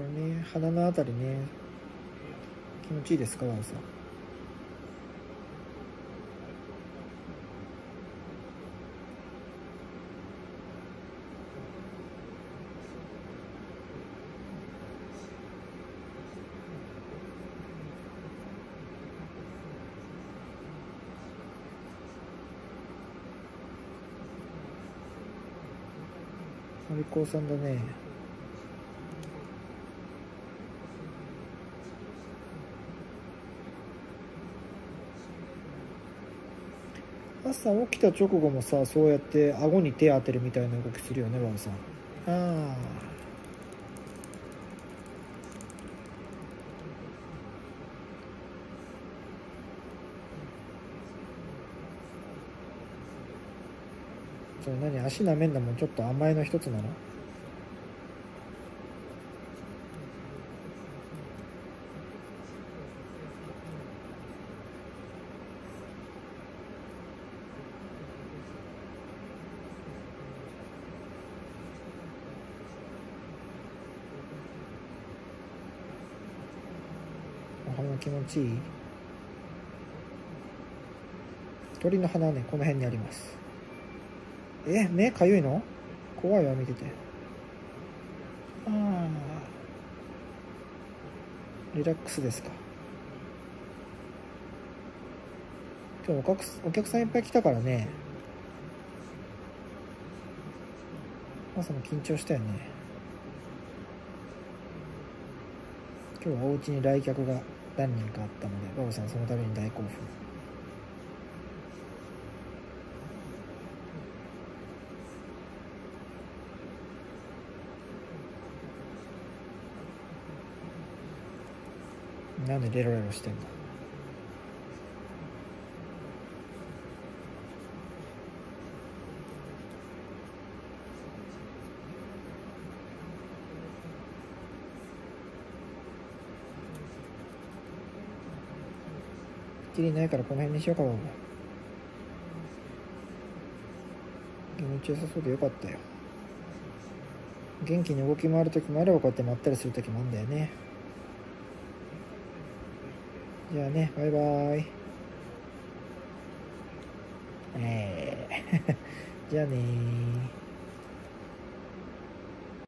これね、鼻のあたりね、気持ちいいですか、ワウさん。お利口さんだね。朝起きた直後もさ、そうやって顎に手当てるみたいな動きするよね、ワウさん。ああ。それ何、足舐めんのもちょっと甘えの一つなの？お鼻気持ちいい？鳥の鼻はね、この辺にあります。目かゆいの？怖いわ、見てて。ああ、リラックスですか。今日お客さんいっぱい来たからね。朝も緊張したよね。今日はお家に来客が何人かあったので、バブさんそのために大興奮。なんでレロレロしてんの？きりないからこの辺にしようか、バブ。気持ちよさそうでよかったよ。元気に動き回るときもあれば、こうやってまったりするときもあるんだよね。じゃあね、バイバーイ。じゃあねー。